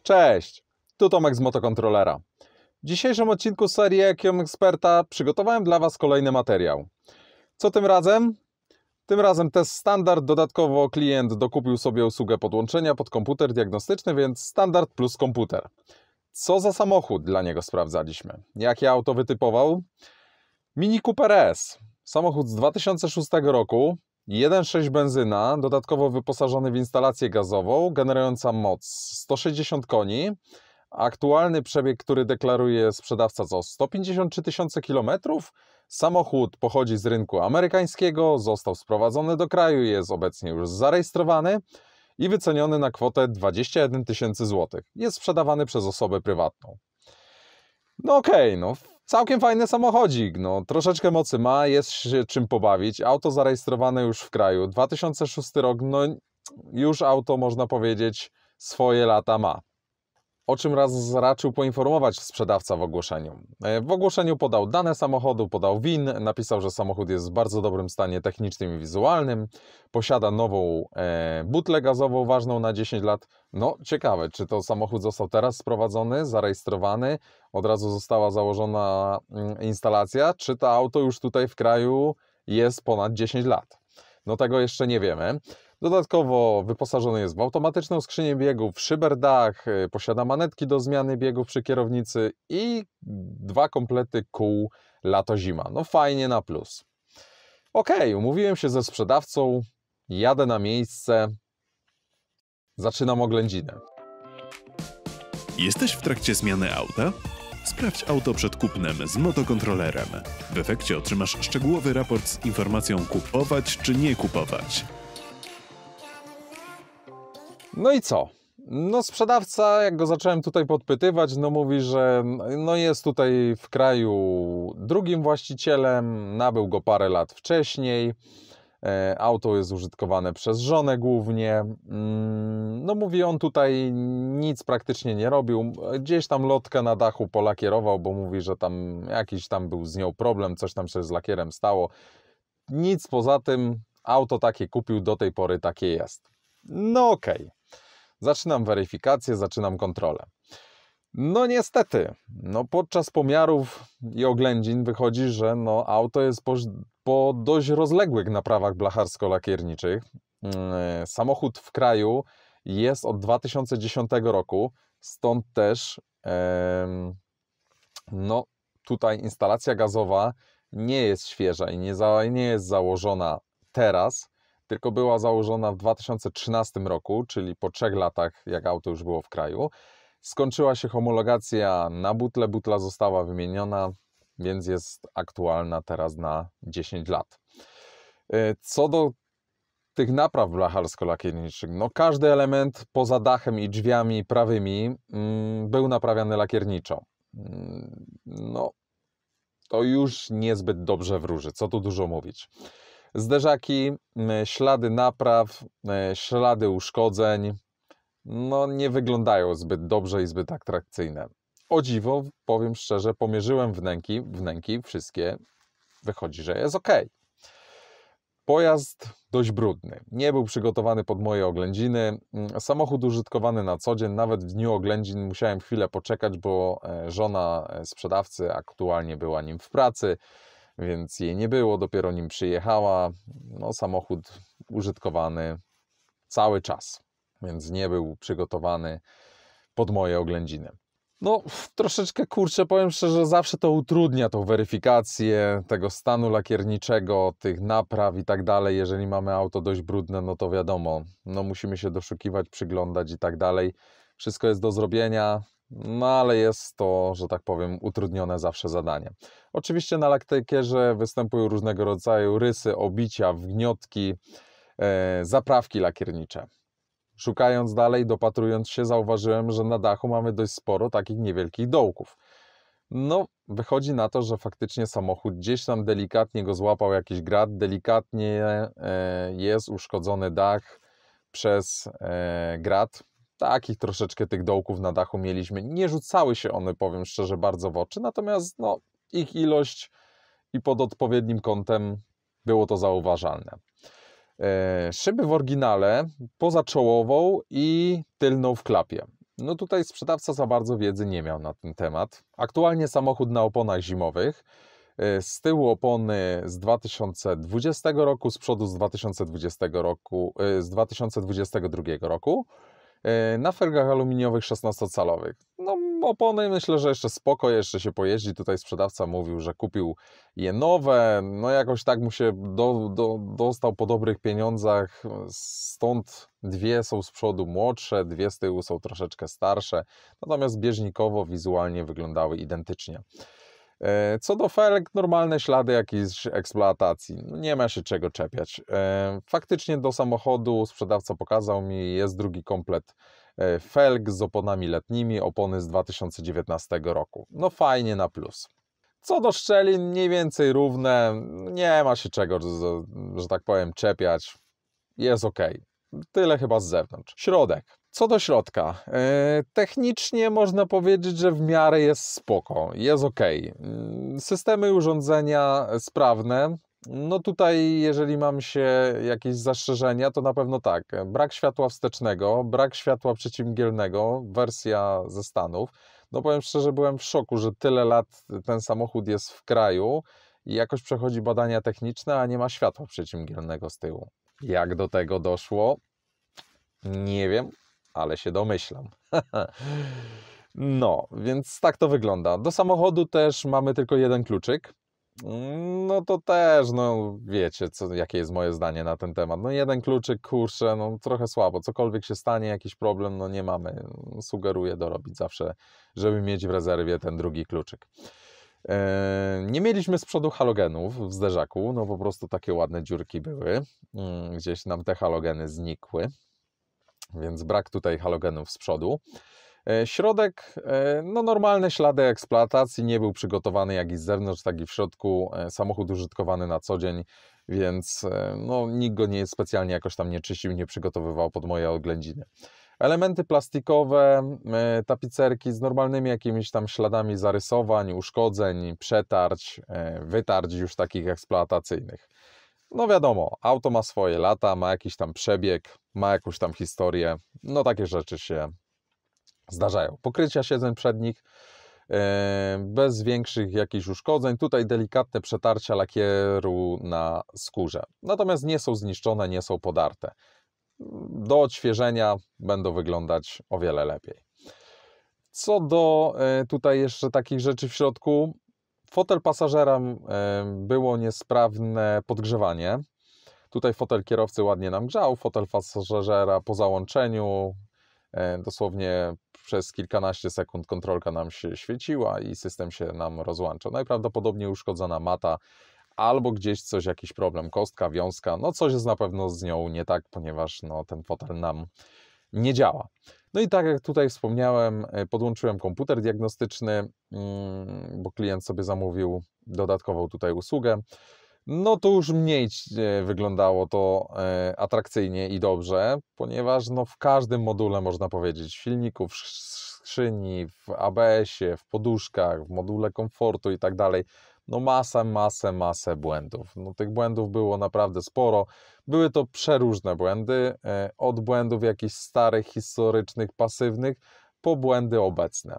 Cześć, tu Tomek z Motokontrolera. W dzisiejszym odcinku serii Ekiom Experta przygotowałem dla Was kolejny materiał. Co tym razem? Tym razem test standard, dodatkowo klient dokupił sobie usługę podłączenia pod komputer diagnostyczny, więc standard plus komputer. Co za samochód dla niego sprawdzaliśmy? Jakie auto wytypował? Mini Cooper S. Samochód z 2006 roku, 1.6 benzyna, dodatkowo wyposażony w instalację gazową, generująca moc 160 koni. Aktualny przebieg, który deklaruje sprzedawca, to 153 tysiące kilometrów. Samochód pochodzi z rynku amerykańskiego, został sprowadzony do kraju, jest obecnie już zarejestrowany i wyceniony na kwotę 21 tysięcy złotych. Jest sprzedawany przez osobę prywatną. No okej, całkiem fajny samochodzik, troszeczkę mocy ma, jest się czym pobawić. Auto zarejestrowane już w kraju, 2006 rok, już auto, można powiedzieć, swoje lata ma. O czym raczył poinformować sprzedawca w ogłoszeniu? W ogłoszeniu podał dane samochodu, podał VIN, napisał, że samochód jest w bardzo dobrym stanie technicznym i wizualnym, posiada nową butlę gazową ważną na 10 lat. Ciekawe, czy to samochód został teraz sprowadzony, zarejestrowany, od razu została założona instalacja, czy to auto już tutaj w kraju jest ponad 10 lat. Tego jeszcze nie wiemy. Dodatkowo wyposażony jest w automatyczną skrzynię biegów, szyberdach, posiada manetki do zmiany biegów przy kierownicy i 2 komplety kół lato-zima. Fajnie na plus. Umówiłem się ze sprzedawcą, jadę na miejsce, zaczynam oględzinę. Jesteś w trakcie zmiany auta? Sprawdź auto przed kupnem z Motokontrolerem. W efekcie otrzymasz szczegółowy raport z informacją kupować czy nie kupować. No i co? Sprzedawca, jak go zacząłem tutaj podpytywać, mówi, że jest tutaj w kraju drugim właścicielem, nabył go parę lat wcześniej, auto jest użytkowane przez żonę głównie, mówi, on tutaj nic praktycznie nie robił, gdzieś tam lotkę na dachu polakierował, bo mówi, że tam jakiś tam był z nią problem, coś tam się z lakierem stało, nic poza tym, auto takie kupił, do tej pory takie jest. Okej. Zaczynam weryfikację, zaczynam kontrolę. Niestety, podczas pomiarów i oględzin wychodzi, że auto jest po dość rozległych naprawach blacharsko-lakierniczych. Samochód w kraju jest od 2010 roku, stąd też tutaj instalacja gazowa nie jest świeża i nie jest założona teraz, tylko była założona w 2013 roku, czyli po 3 latach, jak auto już było w kraju. Skończyła się homologacja na butlę, butla została wymieniona, więc jest aktualna teraz na 10 lat. Co do tych napraw blacharsko-lakierniczych, każdy element poza dachem i drzwiami prawymi był naprawiany lakierniczo. To już niezbyt dobrze wróży, co tu dużo mówić. Zderzaki, ślady napraw, ślady uszkodzeń, nie wyglądają zbyt dobrze i zbyt atrakcyjne. O dziwo, powiem szczerze, pomierzyłem wnęki, wszystkie, wychodzi, że jest ok. Pojazd dość brudny, nie był przygotowany pod moje oględziny, samochód użytkowany na co dzień, nawet w dniu oględzin musiałem chwilę poczekać, bo żona sprzedawcy aktualnie była nim w pracy, więc jej nie było, dopiero nim przyjechała. Samochód użytkowany cały czas, więc nie był przygotowany pod moje oględziny. Troszeczkę, powiem szczerze, zawsze to utrudnia tą weryfikację tego stanu lakierniczego, tych napraw i tak dalej. Jeżeli mamy auto dość brudne, to wiadomo, musimy się doszukiwać, przyglądać i tak dalej. Wszystko jest do zrobienia, ale jest to, że tak powiem, utrudnione zawsze zadanie. Oczywiście na lakierze występują różnego rodzaju rysy, obicia, wgniotki, zaprawki lakiernicze. Szukając dalej, dopatrując się, zauważyłem, że na dachu mamy dość sporo takich niewielkich dołków. Wychodzi na to, że faktycznie samochód gdzieś tam delikatnie go złapał jakiś grat, delikatnie jest uszkodzony dach przez grat. Takich troszeczkę tych dołków na dachu mieliśmy. Nie rzucały się one, powiem szczerze, bardzo w oczy, natomiast ich ilość i pod odpowiednim kątem było to zauważalne. Szyby w oryginale poza czołową i tylną w klapie. No tutaj sprzedawca za bardzo wiedzy nie miał na ten temat. Aktualnie samochód na oponach zimowych. Z tyłu opony z 2020 roku, z przodu z 2020 roku, z 2022 roku. Na felgach aluminiowych 16-calowych. No opony myślę, że jeszcze spoko, jeszcze się pojeździ. Tutaj sprzedawca mówił, że kupił je nowe, no jakoś tak mu się dostał po dobrych pieniądzach, stąd dwie są z przodu młodsze, dwie z tyłu są troszeczkę starsze, natomiast bieżnikowo wizualnie wyglądały identycznie. Co do felg, normalne ślady jakiejś eksploatacji. No nie ma się czego czepiać. Faktycznie do samochodu sprzedawca pokazał mi, jest drugi komplet felg z oponami letnimi, opony z 2019 roku. No fajnie, na plus. Co do szczelin, mniej więcej równe, nie ma się czego, że tak powiem, czepiać. Jest ok. Tyle chyba z zewnątrz. Środek. Co do środka, technicznie można powiedzieć, że w miarę jest spoko, jest ok. Systemy urządzenia sprawne. No tutaj, jeżeli mam się jakieś zastrzeżenia, to na pewno tak. Brak światła wstecznego, brak światła przeciwmgielnego, wersja ze Stanów. No powiem szczerze, byłem w szoku, że tyle lat ten samochód jest w kraju i jakoś przechodzi badania techniczne, a nie ma światła przeciwmgielnego z tyłu. Jak do tego doszło? Nie wiem, ale się domyślam. No, więc tak to wygląda. Do samochodu też mamy tylko jeden kluczyk. No to też, no wiecie, jakie jest moje zdanie na ten temat. No jeden kluczyk, kurczę, no trochę słabo. Cokolwiek się stanie, jakiś problem, no nie mamy. Sugeruję dorobić zawsze, żeby mieć w rezerwie ten drugi kluczyk. Nie mieliśmy z przodu halogenów w zderzaku, no po prostu takie ładne dziurki były. Gdzieś nam te halogeny znikły, więc brak tutaj halogenów z przodu. Środek, no normalne ślady eksploatacji, nie był przygotowany jak i z zewnątrz, tak i w środku. Samochód użytkowany na co dzień, więc no, nikt go nie specjalnie jakoś tam nie czyścił, nie przygotowywał pod moje oględziny. Elementy plastikowe, tapicerki z normalnymi jakimiś tam śladami zarysowań, uszkodzeń, przetarć, wytarć już takich eksploatacyjnych. No wiadomo, auto ma swoje lata, ma jakiś tam przebieg, ma jakąś tam historię, no takie rzeczy się zdarzają. Pokrycia siedzeń przednich bez większych jakichś uszkodzeń. Tutaj delikatne przetarcia lakieru na skórze. Natomiast nie są zniszczone, nie są podarte. Do odświeżenia będą wyglądać o wiele lepiej. Co do tutaj jeszcze takich rzeczy w środku, fotel pasażera było niesprawne podgrzewanie. Tutaj fotel kierowcy ładnie nam grzał, fotel pasażera po załączeniu dosłownie przez kilkanaście sekund kontrolka nam się świeciła i system się nam rozłączał. Najprawdopodobniej uszkodzona mata albo gdzieś coś, jakiś problem, kostka, wiązka, no coś jest na pewno z nią nie tak, ponieważ no, ten fotel nam nie działa. No i tak jak tutaj wspomniałem, podłączyłem komputer diagnostyczny, bo klient sobie zamówił dodatkową tutaj usługę. No to już mniej wyglądało to atrakcyjnie i dobrze, ponieważ no w każdym module, można powiedzieć, w silniku, w skrzyni, w ABS-ie, w poduszkach, w module komfortu i tak dalej, no masę błędów. No tych błędów było naprawdę sporo. Były to przeróżne błędy, od błędów jakichś starych, historycznych, pasywnych, po błędy obecne.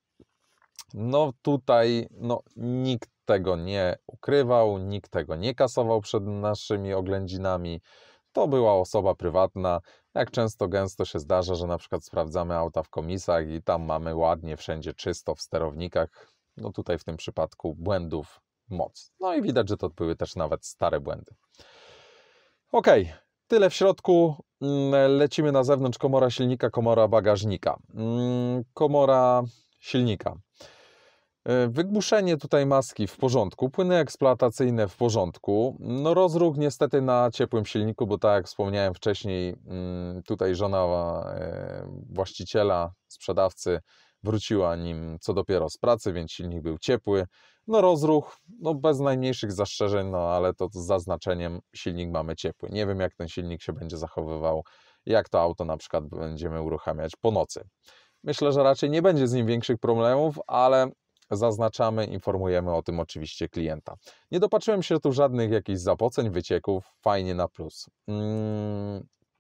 No tutaj no, nikt tego nie ukrywał, nikt tego nie kasował przed naszymi oględzinami. To była osoba prywatna. Jak często gęsto się zdarza, że na przykład sprawdzamy auta w komisach i tam mamy ładnie wszędzie czysto w sterownikach. No tutaj w tym przypadku błędów moc. No i widać, że to były też nawet stare błędy. Ok, tyle w środku. Lecimy na zewnątrz. Komora silnika, komora bagażnika. Komora silnika. Wygłuszenie tutaj maski w porządku, płyny eksploatacyjne w porządku. No rozruch niestety na ciepłym silniku, bo tak jak wspomniałem wcześniej, tutaj żona właściciela, sprzedawcy wróciła nim co dopiero z pracy, więc silnik był ciepły. No rozruch, no bez najmniejszych zastrzeżeń, no ale to z zaznaczeniem silnik mamy ciepły. Nie wiem jak ten silnik się będzie zachowywał, jak to auto na przykład będziemy uruchamiać po nocy. Myślę, że raczej nie będzie z nim większych problemów, ale zaznaczamy, informujemy o tym oczywiście klienta. Nie dopatrzyłem się tu żadnych jakichś zapoceń, wycieków, fajnie na plus.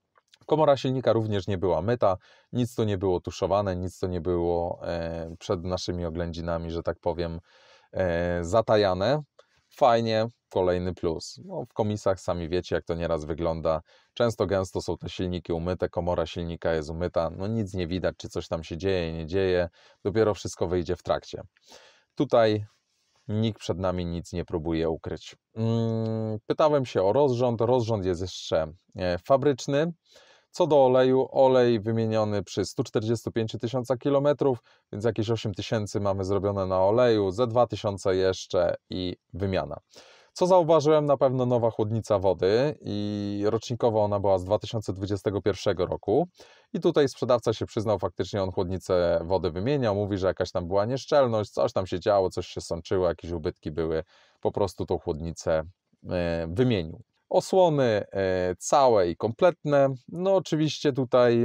Komora silnika również nie była myta, nic tu nie było tuszowane, nic tu nie było przed naszymi oględzinami, że tak powiem, zatajane. Fajnie, kolejny plus. No, w komisach sami wiecie, jak to nieraz wygląda. Często gęsto są te silniki umyte, komora silnika jest umyta, no nic nie widać, czy coś tam się dzieje, nie dzieje, dopiero wszystko wyjdzie w trakcie. Tutaj nikt przed nami nic nie próbuje ukryć. Pytałem się o rozrząd. Rozrząd jest jeszcze fabryczny. Co do oleju, olej wymieniony przy 145 000 kilometrów, więc jakieś 8 000 mamy zrobione na oleju, ze 2000 jeszcze i wymiana. Co zauważyłem, na pewno nowa chłodnica wody i rocznikowo ona była z 2021 roku i tutaj sprzedawca się przyznał, faktycznie on chłodnicę wody wymieniał, mówi, że jakaś tam była nieszczelność, coś tam się działo, coś się sączyło, jakieś ubytki były, po prostu tą chłodnicę wymienił. Osłony całe i kompletne, no oczywiście tutaj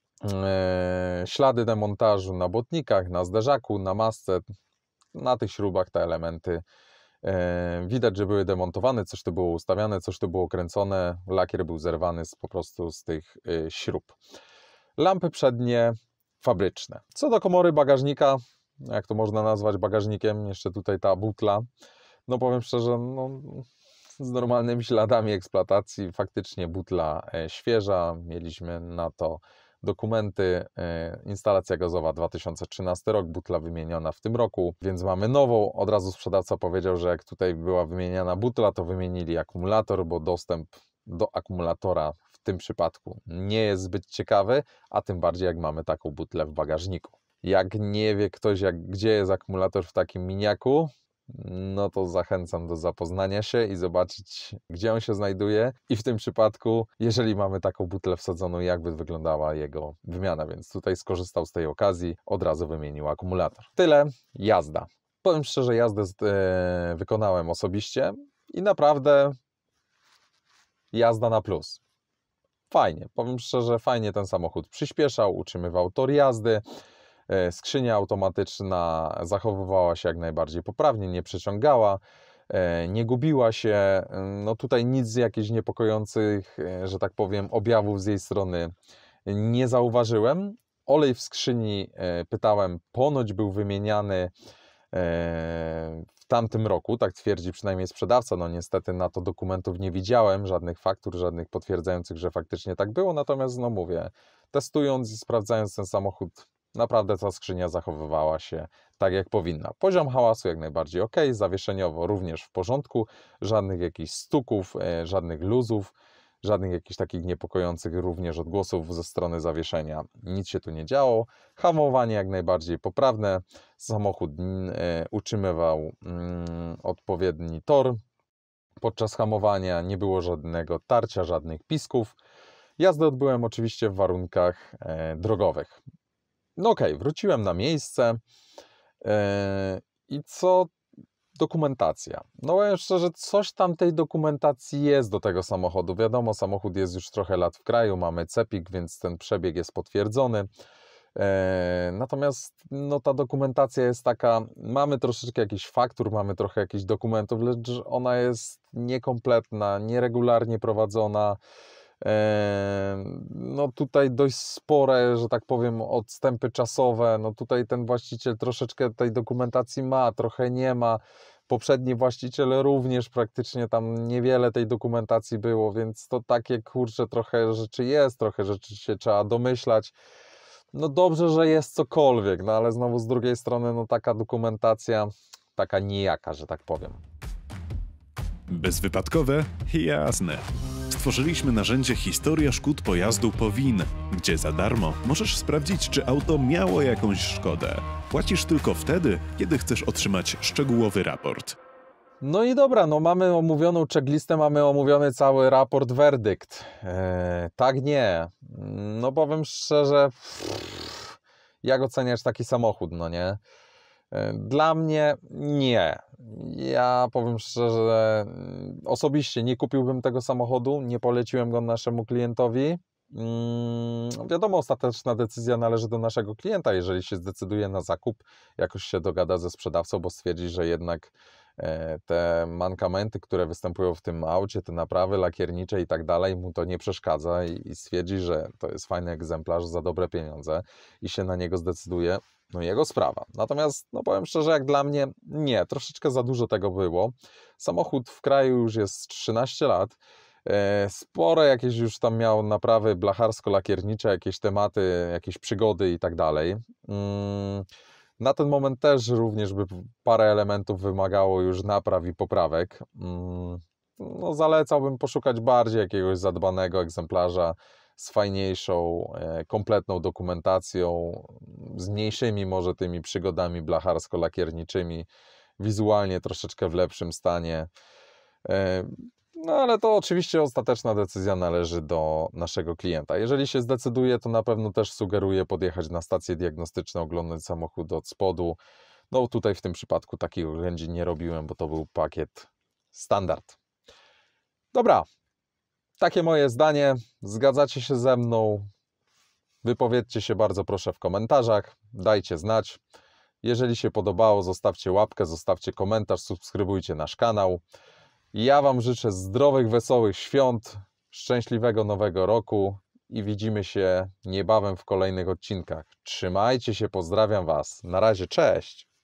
ślady demontażu na błotnikach, na zderzaku, na masce, na tych śrubach te elementy widać, że były demontowane, coś tu było ustawiane, coś tu było kręcone, lakier był zerwany po prostu z tych śrub. Lampy przednie fabryczne. Co do komory bagażnika, jak to można nazwać bagażnikiem, jeszcze tutaj ta butla, no powiem szczerze, no, z normalnymi śladami eksploatacji, faktycznie butla świeża, mieliśmy na to dokumenty, instalacja gazowa 2013 rok, butla wymieniona w tym roku, więc mamy nową. Od razu sprzedawca powiedział, że jak tutaj była wymieniana butla, to wymienili akumulator, bo dostęp do akumulatora w tym przypadku nie jest zbyt ciekawy, a tym bardziej jak mamy taką butlę w bagażniku. Jak nie wie ktoś, gdzie jest akumulator w takim miniaku, no to zachęcam do zapoznania się i zobaczyć, gdzie on się znajduje i w tym przypadku, jeżeli mamy taką butlę wsadzoną, jakby wyglądała jego wymiana, więc tutaj skorzystał z tej okazji, od razu wymienił akumulator. Tyle, jazda. Powiem szczerze, jazdę wykonałem osobiście i naprawdę jazda na plus. Fajnie, powiem szczerze, fajnie ten samochód przyspieszał, utrzymywał tor jazdy. Skrzynia automatyczna zachowywała się jak najbardziej poprawnie, nie przeciągała, nie gubiła się. No tutaj nic z jakichś niepokojących, że tak powiem, objawów z jej strony nie zauważyłem. Olej w skrzyni, pytałem, ponoć był wymieniany w tamtym roku, tak twierdzi przynajmniej sprzedawca. No niestety na to dokumentów nie widziałem, żadnych faktur, żadnych potwierdzających, że faktycznie tak było. Natomiast no mówię, testując i sprawdzając ten samochód, naprawdę ta skrzynia zachowywała się tak, jak powinna. Poziom hałasu jak najbardziej ok, zawieszeniowo również w porządku, żadnych jakichś stuków, żadnych luzów, żadnych jakichś takich niepokojących również odgłosów ze strony zawieszenia. Nic się tu nie działo. Hamowanie jak najbardziej poprawne. Samochód utrzymywał odpowiedni tor. Podczas hamowania nie było żadnego tarcia, żadnych pisków. Jazdę odbyłem oczywiście w warunkach drogowych. No okej, wróciłem na miejsce i co dokumentacja? No powiem szczerze, coś tam tej dokumentacji jest do tego samochodu. Wiadomo, samochód jest już trochę lat w kraju, mamy CEPiK, więc ten przebieg jest potwierdzony. Natomiast no, ta dokumentacja jest taka, mamy troszeczkę jakichś faktur, mamy trochę jakichś dokumentów, lecz ona jest niekompletna, nieregularnie prowadzona. No tutaj dość spore, że tak powiem, odstępy czasowe. No tutaj ten właściciel troszeczkę tej dokumentacji ma, trochę nie ma. Poprzedni właściciel również praktycznie tam niewiele tej dokumentacji było, więc to takie, kurczę, trochę rzeczy jest, trochę rzeczy się trzeba domyślać. No dobrze, że jest cokolwiek, no ale znowu z drugiej strony, no taka dokumentacja, taka nijaka, że tak powiem. Bezwypadkowe? Jasne. Stworzyliśmy narzędzie Historia szkód pojazdu POWIN, gdzie za darmo możesz sprawdzić, czy auto miało jakąś szkodę. Płacisz tylko wtedy, kiedy chcesz otrzymać szczegółowy raport. No i dobra, no mamy omówioną checklistę, mamy omówiony cały raport, werdykt. Tak nie. No powiem szczerze, jak oceniasz taki samochód, no nie? Dla mnie nie. Ja powiem szczerze, osobiście nie kupiłbym tego samochodu, nie poleciłem go naszemu klientowi. Wiadomo, ostateczna decyzja należy do naszego klienta, jeżeli się zdecyduje na zakup, jakoś się dogada ze sprzedawcą, bo stwierdzi, że jednak te mankamenty, które występują w tym aucie, te naprawy lakiernicze i tak dalej, mu to nie przeszkadza i stwierdzi, że to jest fajny egzemplarz za dobre pieniądze i się na niego zdecyduje, no jego sprawa. Natomiast, no powiem szczerze, jak dla mnie, nie, troszeczkę za dużo tego było. Samochód w kraju już jest 13 lat, spore jakieś już tam miał naprawy blacharsko-lakiernicze, jakieś tematy, jakieś przygody i tak dalej. Na ten moment też również by parę elementów wymagało już napraw i poprawek. No, zalecałbym poszukać bardziej jakiegoś zadbanego egzemplarza z fajniejszą, kompletną dokumentacją, z mniejszymi może tymi przygodami blacharsko-lakierniczymi, wizualnie troszeczkę w lepszym stanie. No ale to oczywiście ostateczna decyzja należy do naszego klienta. Jeżeli się zdecyduje, to na pewno też sugeruję podjechać na stację diagnostyczną, oglądać samochód od spodu. No tutaj w tym przypadku takich oględzin nie robiłem, bo to był pakiet standard. Dobra, takie moje zdanie. Zgadzacie się ze mną? Wypowiedzcie się bardzo proszę w komentarzach, dajcie znać. Jeżeli się podobało, zostawcie łapkę, zostawcie komentarz, subskrybujcie nasz kanał. Ja Wam życzę zdrowych, wesołych świąt, szczęśliwego nowego roku i widzimy się niebawem w kolejnych odcinkach. Trzymajcie się, pozdrawiam Was. Na razie, cześć!